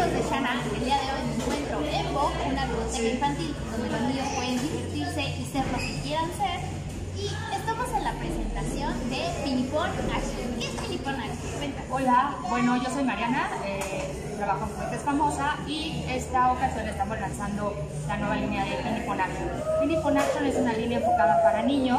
amigos de Shana, el día de hoy me encuentro en Vogue, una biblioteca infantil donde los niños pueden divertirse y ser lo que quieran ser. Y estamos en la presentación de Pinipon Action. ¿Qué es Pinipon Action? Cuéntame. Hola, bueno, yo soy Mariana, trabajo en Juguetes Famosa y esta ocasión estamos lanzando la nueva línea de Pinipon Action. Pinipon Action es una línea enfocada para niños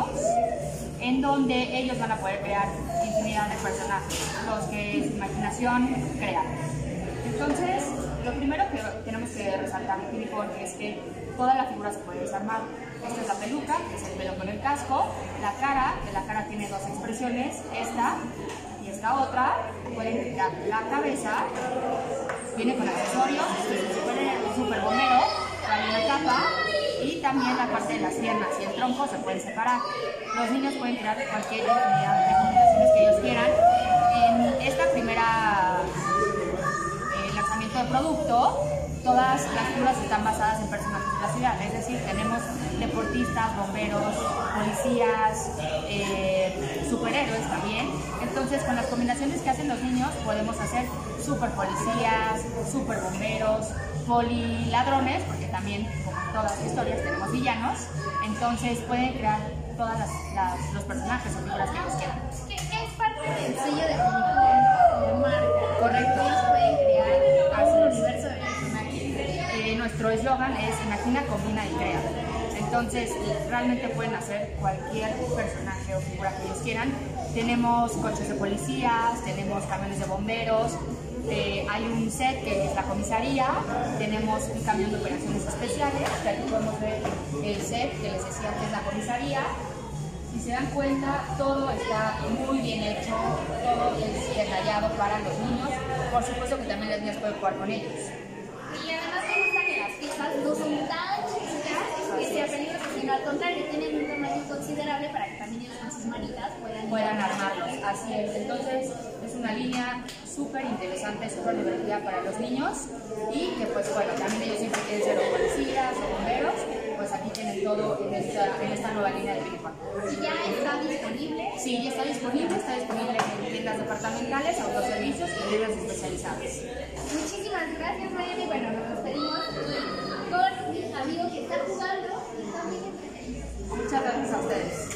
en donde ellos van a poder crear infinidad de personajes, los que su imaginación crea. Entonces, lo primero que tenemos que resaltar de Pinipon es que toda la figura se puede desarmar. Esta es la peluca, que es el pelo con el casco, la cara, que la cara tiene dos expresiones, esta y esta otra. Pueden quitar la cabeza, viene con accesorios, es super bombero, trae una capa y también la parte de las piernas y el tronco se pueden separar. Los niños pueden crear cualquier infinidad de combinaciones que ellos quieran. En esta primera lanzamiento de producto, todas las figuras están basadas en personajes de la ciudad, es decir, tenemos deportistas, bomberos, policías, superhéroes también. Entonces, con las combinaciones que hacen los niños, podemos hacer super policías, super bomberos, poliladrones, porque también, como en todas las historias, tenemos villanos. Entonces, pueden crear todos los personajes o figuras que ellos quieran. ¿Qué es parte del sello de Pinipon como marca? Correcto. Ellos pueden crear a su universo de personajes. Nuestro eslogan es Imagina, Combina y Crea. Entonces, realmente pueden hacer cualquier personaje o figura que ellos quieran. Tenemos coches de policías, tenemos camiones de bomberos, hay un set que es la comisaría, tenemos un camión de operaciones especiales, que aquí podemos ver el set que les decía que es la comisaría. Si se dan cuenta, todo está muy bien hecho, todo es detallado para los niños. Por supuesto que también los niños pueden jugar con ellos. Y además me gusta que las piezas no son tan chiquitas que sea peligroso, sino al contrario, tienen un tamaño considerable para que también ellos con sus manitas puedan armarlos. Así es, entonces es una línea súper interesante, súper divertida para los niños y que pues bueno, también ellos siempre quieren ser o policías o bomberos, pues aquí tienen todo en esta nueva línea de Pinipon. ¿Y ya está disponible? Sí, ya está disponible en tiendas departamentales, autoservicios y libros especializados. Muchísimas gracias, Mariana, y bueno, nos despedimos con mi amigo que está jugando y también entretenido. Muchas gracias a ustedes.